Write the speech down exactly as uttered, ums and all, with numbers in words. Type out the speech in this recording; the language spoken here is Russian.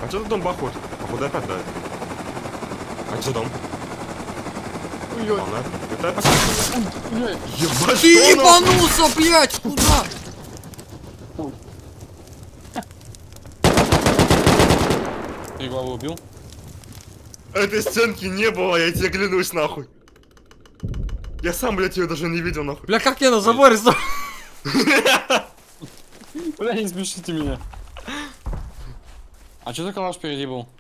А что за дом бахнет? Походу опять, да? А что дом? Ой-ой. Она... Это опять... Ой-ой. Ебать, Ты что она? ебанулся, блядь, куда? Ты голову убил? Этой стенки не было, я тебе клянусь, нахуй. Я сам, блядь, ее даже не видел, нахуй. Бля, как я на заборе стою? Бля, не смешите меня. А что за калаш впереди был?